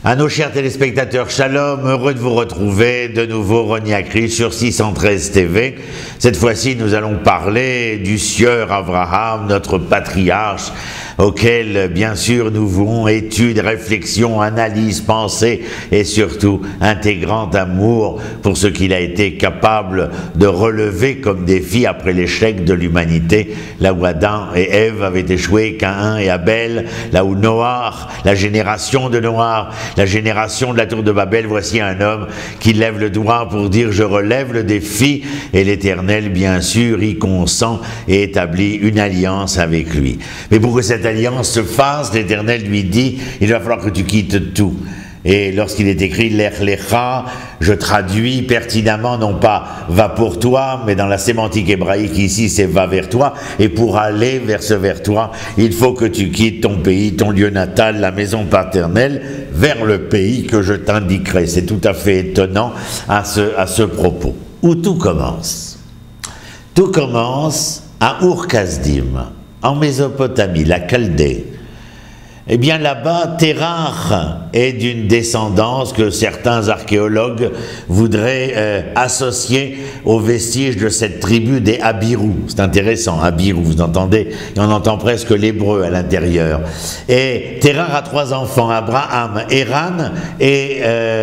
À nos chers téléspectateurs, shalom, heureux de vous retrouver de nouveau, Roni Akri sur 613 TV. Cette fois-ci, nous allons parler du sieur Abraham, notre patriarche, auquel, bien sûr, nous voulons études, réflexions, analyses, pensées et surtout un très grand amour pour ce qu'il a été capable de relever comme défi après l'échec de l'humanité, là où Adam et Ève avaient échoué, Caïn et Abel, là où Noach, la génération de Noach, la génération de la tour de Babel, voici un homme qui lève le doigt pour dire « je relève le défi » et l'Éternel, bien sûr, y consent et établit une alliance avec lui. Mais pour que cette alliance se fasse, l'Éternel lui dit « il va falloir que tu quittes tout ». Et lorsqu'il est écrit « Lech lecha », je traduis pertinemment, non pas « va pour toi », mais dans la sémantique hébraïque ici, c'est « va vers toi ». Et pour aller vers ce vers toi, il faut que tu quittes ton pays, ton lieu natal, la maison paternelle, vers le pays que je t'indiquerai. C'est tout à fait étonnant à ce propos. Où tout commence? Tout commence à Ur-Kasdim, en Mésopotamie, la Chaldée. Eh bien là-bas, Terach est d'une descendance que certains archéologues voudraient associer aux vestiges de cette tribu des Abirou. C'est intéressant, Abirou, vous entendez, et on entend presque l'hébreu à l'intérieur. Et Terach a 3 enfants, Abraham, Héran et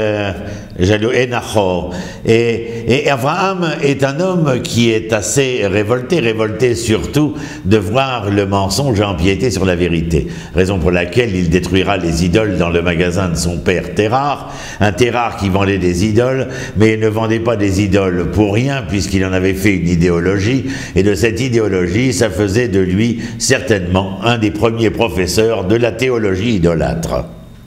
Nahor. Et Abraham est un homme qui est assez révolté surtout de voir le mensonge empiéter sur la vérité. Raison pour laquelle il détruira les idoles dans le magasin de son père Terach, un Terach qui vendait des idoles, mais il ne vendait pas des idoles pour rien, puisqu'il en avait fait une idéologie, et de cette idéologie, ça faisait de lui certainement un des premiers professeurs de la théologie idolâtre.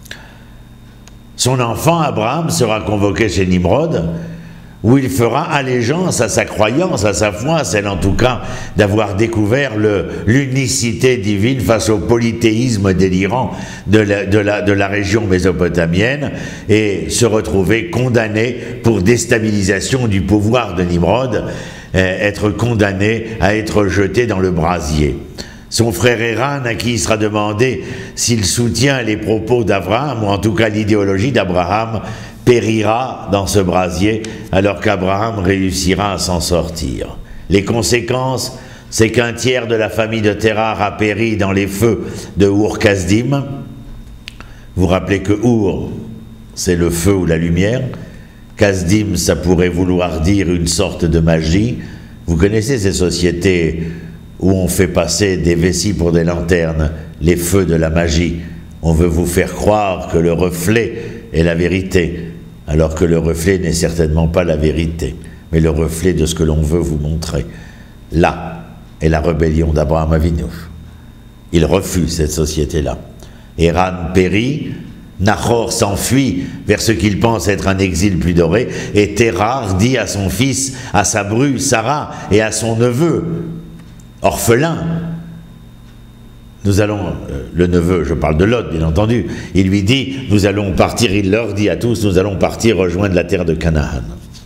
Son enfant Abraham sera convoqué chez Nimrod, où il fera allégeance à sa croyance, à sa foi, celle en tout cas d'avoir découvert l'unicité divine face au polythéisme délirant de la région mésopotamienne, et se retrouver condamné pour déstabilisation du pouvoir de Nimrod, être condamné à être jeté dans le brasier. Son frère Héran, à qui il sera demandé s'il soutient les propos d'Abraham, ou en tout cas l'idéologie d'Abraham, périra dans ce brasier, alors qu'Abraham réussira à s'en sortir. Les conséquences, c'est qu'un tiers de la famille de Terach a péri dans les feux de Ur-Kasdim. Vous rappelez que Ur, c'est le feu ou la lumière. Kasdim, ça pourrait vouloir dire une sorte de magie. Vous connaissez ces sociétés où on fait passer des vessies pour des lanternes, les feux de la magie. On veut vous faire croire que le reflet est la vérité, alors que le reflet n'est certainement pas la vérité, mais le reflet de ce que l'on veut vous montrer. Là est la rébellion d'Abraham Avinu. Il refuse cette société-là. Héran périt, Nahor s'enfuit vers ce qu'il pense être un exil plus doré, et Terach dit à son fils, à sa bru Sarah et à son neveu, orphelin, nous allons, le neveu, je parle de Lot bien entendu, il lui dit, nous allons partir, il leur dit à tous, nous allons partir rejoindre la terre de Canaan.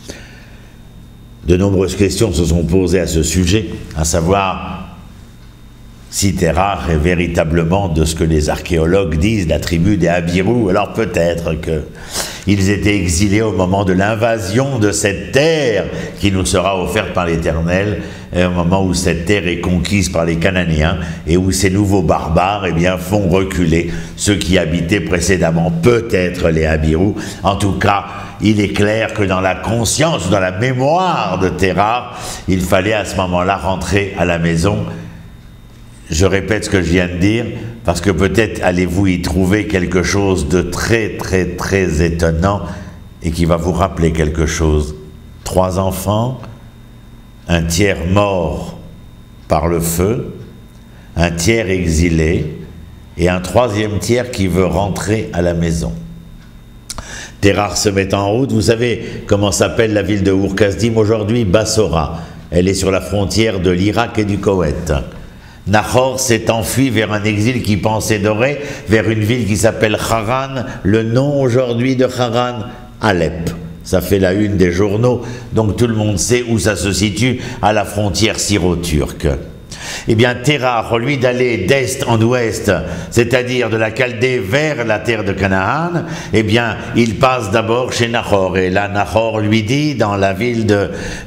De nombreuses questions se sont posées à ce sujet, à savoir si Terach est véritablement de ce que les archéologues disent, la tribu des Abirou. Alors peut-être qu'ils étaient exilés au moment de l'invasion de cette terre qui nous sera offerte par l'Éternel, au moment où cette terre est conquise par les Cananéens et où ces nouveaux barbares font reculer ceux qui habitaient précédemment, peut-être les Abirou. En tout cas, il est clair que dans la conscience, dans la mémoire de Terach, il fallait à ce moment-là rentrer à la maison. Je répète ce que je viens de dire, parce que peut-être allez-vous y trouver quelque chose de très étonnant et qui va vous rappeler quelque chose. 3 enfants, un tiers mort par le feu, un tiers exilé et un 3e tiers qui veut rentrer à la maison. Terach se met en route. Vous savez comment s'appelle la ville de Ur-Kasdim aujourd'hui? Bassora. Elle est sur la frontière de l'Irak et du Koweït. Nahor s'est enfui vers un exil qui pensait doré, vers une ville qui s'appelle Haran. Le nom aujourd'hui de Haran, Alep. Ça fait la une des journaux, donc tout le monde sait où ça se situe, à la frontière syro-turque. Eh bien, Terach, au lieu d'aller d'est en ouest, c'est-à-dire de la Chaldée vers la terre de Canaan, eh bien, il passe d'abord chez Nahor. Et là, Nahor lui dit, dans la ville de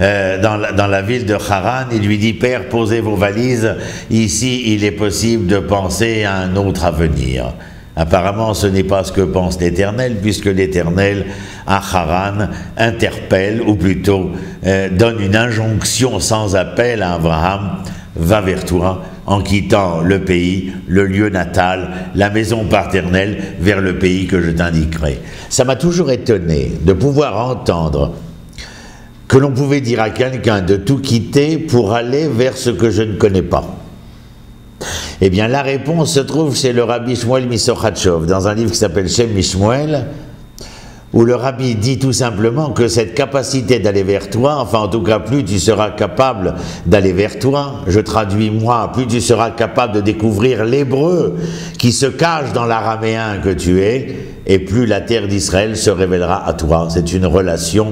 Haran, il lui dit, Père, posez vos valises, ici, il est possible de penser à un autre avenir. Apparemment, ce n'est pas ce que pense l'Éternel, puisque l'Éternel, à Haran, interpelle, ou plutôt donne une injonction sans appel à Abraham, va vers toi, en quittant le pays, le lieu natal, la maison paternelle, vers le pays que je t'indiquerai. Ça m'a toujours étonné de pouvoir entendre que l'on pouvait dire à quelqu'un de tout quitter pour aller vers ce que je ne connais pas. Eh bien, la réponse se trouve chez le rabbi Shmuel Misochatchov, dans un livre qui s'appelle Shem Mishmuel, où le rabbi dit tout simplement que cette capacité d'aller vers toi, enfin en tout cas plus tu seras capable d'aller vers toi, je traduis moi, plus tu seras capable de découvrir l'hébreu qui se cache dans l'araméen que tu es, et plus la terre d'Israël se révélera à toi. C'est une relation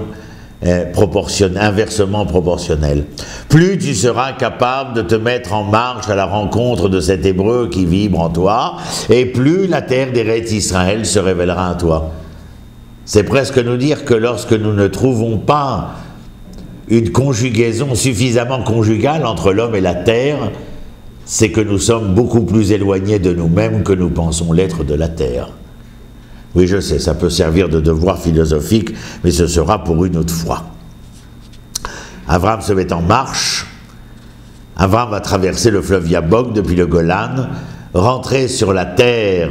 inversement proportionnelle. Plus tu seras capable de te mettre en marche à la rencontre de cet hébreu qui vibre en toi, et plus la terre d'Eretz Israël se révélera à toi. C'est presque nous dire que lorsque nous ne trouvons pas une conjugaison suffisamment conjugale entre l'homme et la terre, c'est que nous sommes beaucoup plus éloignés de nous-mêmes que nous pensons l'être de la terre. Oui, je sais, ça peut servir de devoir philosophique, mais ce sera pour une autre fois. Abraham se met en marche. Abraham va traverser le fleuve Yabok depuis le Golan, rentrer sur la terre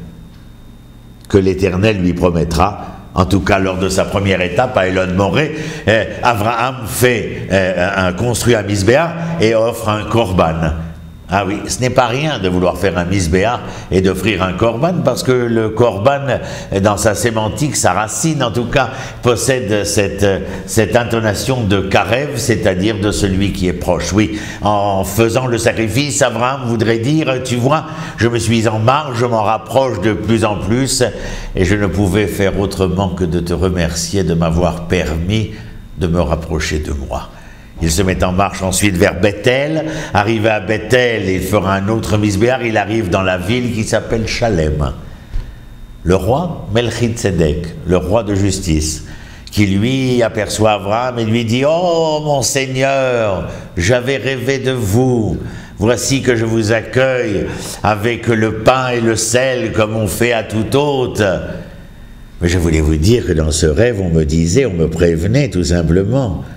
que l'Éternel lui promettra. En tout cas, lors de sa première étape à Elon Moré, Abraham construit un misbéach et offre un korban. Ah oui, ce n'est pas rien de vouloir faire un misbéach et d'offrir un korban, parce que le korban, dans sa sémantique, sa racine en tout cas, possède cette intonation de karev, c'est-à-dire de celui qui est proche. Oui, en faisant le sacrifice, Abraham voudrait dire, tu vois, je me suis en marche, je m'en rapproche de plus en plus, et je ne pouvais faire autrement que de te remercier de m'avoir permis de me rapprocher de moi. Il se met en marche ensuite vers Bethel. Arrivé à Bethel, il fera un autre misbéach. Il arrive dans la ville qui s'appelle Shalem. Le roi Melchizedek, le roi de justice, qui lui aperçoit Abraham et lui dit « Oh mon Seigneur, j'avais rêvé de vous. Voici que je vous accueille avec le pain et le sel comme on fait à tout hôte. » Mais je voulais vous dire que dans ce rêve, on me prévenait tout simplement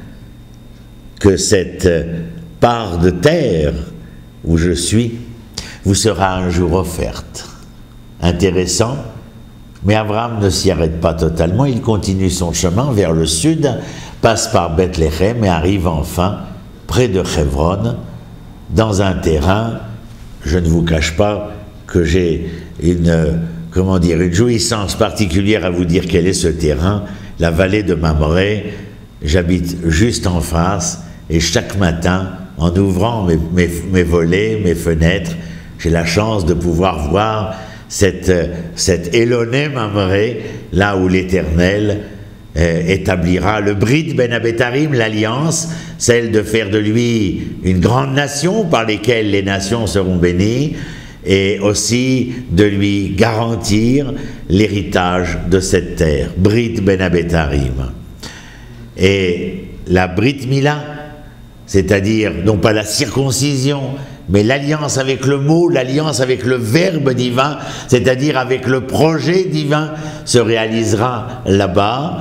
que cette part de terre où je suis vous sera un jour offerte. Intéressant, mais Abraham ne s'y arrête pas totalement, il continue son chemin vers le sud, passe par Bethléem et arrive enfin près de Hebron, dans un terrain, je ne vous cache pas que j'ai une jouissance particulière à vous dire quel est ce terrain, la vallée de Mamré. J'habite juste en face, et chaque matin, en ouvrant mes volets, mes fenêtres, j'ai la chance de pouvoir voir cet Éloné Mamré, là où l'Éternel établira le Brit Ben Abetarim, l'alliance, celle de faire de lui une grande nation par lesquelles les nations seront bénies, et aussi de lui garantir l'héritage de cette terre, Brit Ben Abetarim. Et la Brit Mila, c'est-à-dire non pas la circoncision, mais l'alliance avec le mot, l'alliance avec le verbe divin, c'est-à-dire avec le projet divin, se réalisera là-bas,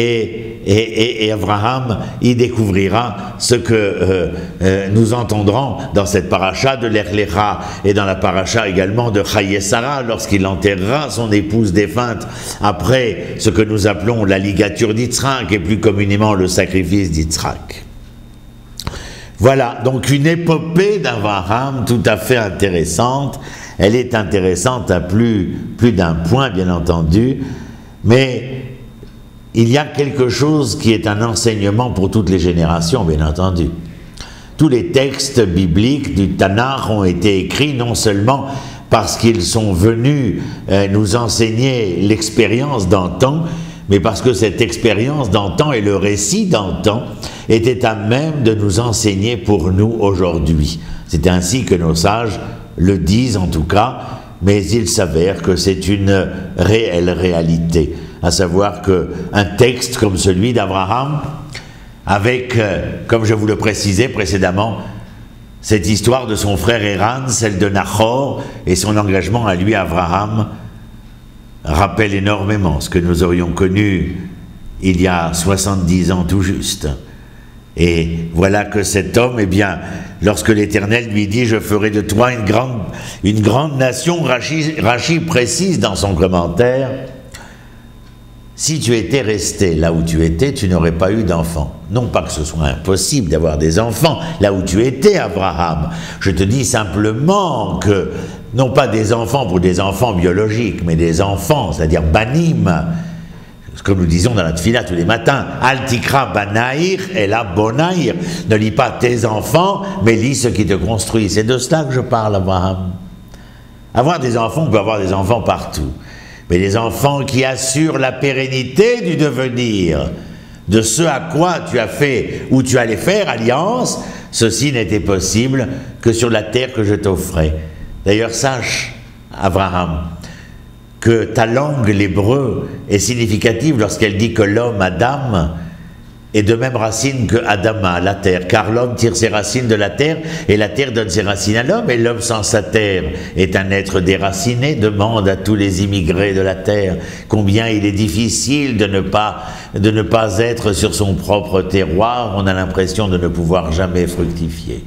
et Abraham y découvrira ce que nous entendrons dans cette paracha de l'Ech Lecha et dans la paracha également de Chaye Sarah, lorsqu'il enterrera son épouse défunte après ce que nous appelons la ligature d'Yitzhak et plus communément le sacrifice d'Yitzhak. Voilà, donc une épopée d'Abraham tout à fait intéressante. Elle est intéressante à plus d'un point, bien entendu, mais il y a quelque chose qui est un enseignement pour toutes les générations, bien entendu. Tous les textes bibliques du Tanakh ont été écrits non seulement parce qu'ils sont venus nous enseigner l'expérience d'antan, mais parce que cette expérience d'antan et le récit d'antan étaient à même de nous enseigner pour nous aujourd'hui. C'est ainsi que nos sages le disent en tout cas, mais il s'avère que c'est une réelle réalité, à savoir qu'un texte comme celui d'Abraham, avec, comme je vous le précisais précédemment, cette histoire de son frère Héran, celle de Nahor et son engagement à lui, Abraham, rappelle énormément ce que nous aurions connu il y a 70 ans tout juste. Et voilà que cet homme, eh bien, lorsque l'Éternel lui dit « Je ferai de toi une grande nation », Rachi précise dans son commentaire « Si tu étais resté là où tu étais, tu n'aurais pas eu d'enfants. » Non pas que ce soit impossible d'avoir des enfants là où tu étais, Abraham. Je te dis simplement que, non pas des enfants pour des enfants biologiques, mais des enfants, c'est-à-dire banim, comme nous disons dans la tfila tous les matins, Al tikra banaïr et la bonaïr. Ne lis pas tes enfants, mais lis ce qui te construit. C'est de cela que je parle, Abraham. Avoir des enfants, on peut avoir des enfants partout. Mais des enfants qui assurent la pérennité du devenir, de ce à quoi tu as fait ou tu allais faire alliance, ceci n'était possible que sur la terre que je t'offrais. D'ailleurs, sache, Abraham, que ta langue, l'hébreu, est significative lorsqu'elle dit que l'homme, Adam, est de même racine que Adama, la terre, car l'homme tire ses racines de la terre, et la terre donne ses racines à l'homme, et l'homme sans sa terre est un être déraciné. Demande à tous les immigrés de la terre combien il est difficile de ne pas être sur son propre terroir. On a l'impression de ne pouvoir jamais fructifier.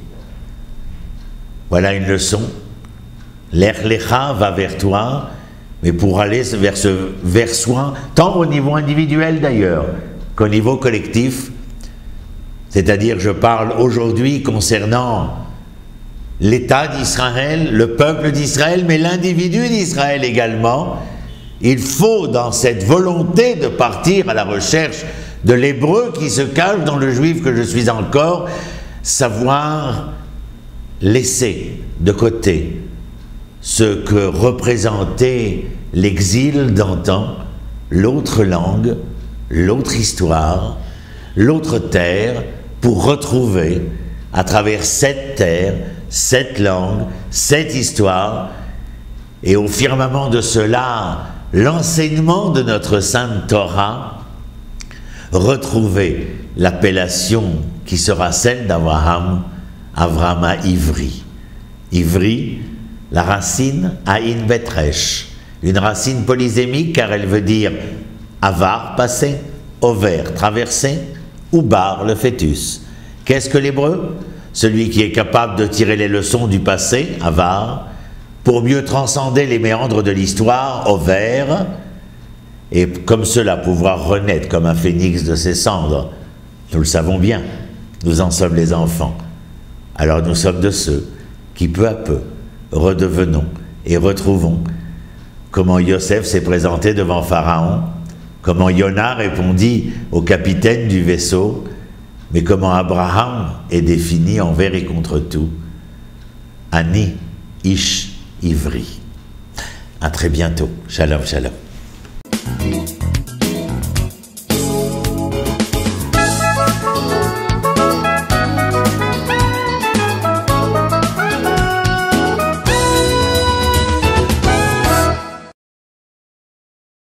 Voilà une leçon. L'Ech Lecha va vers toi, mais pour aller vers soi, tant au niveau individuel d'ailleurs, qu'au niveau collectif, c'est-à-dire je parle aujourd'hui concernant l'État d'Israël, le peuple d'Israël, mais l'individu d'Israël également. Il faut, dans cette volonté de partir à la recherche de l'hébreu qui se cache dans le juif que je suis encore, savoir laisser de côté ce que représentait l'exil d'antan, l'autre langue, l'autre histoire, l'autre terre, pour retrouver à travers cette terre, cette langue, cette histoire, et au firmament de cela, l'enseignement de notre Sainte Torah, retrouver l'appellation qui sera celle d'Abraham, Avraham Ivri. Ivri, la racine Aïn Betresh, une racine polysémique car elle veut dire avar, passé, ovaire, traversé, ou bar, le fœtus. Qu'est-ce que l'hébreu? Celui qui est capable de tirer les leçons du passé, avar, pour mieux transcender les méandres de l'histoire, ovaire, et comme cela pouvoir renaître comme un phénix de ses cendres. Nous le savons bien, nous en sommes les enfants. Alors nous sommes de ceux qui peu à peu redevenons et retrouvons comment Yosef s'est présenté devant Pharaon, comment Yona répondit au capitaine du vaisseau, mais comment Abraham est défini envers et contre tout. Ani Ish Ivri. À très bientôt. Shalom, shalom.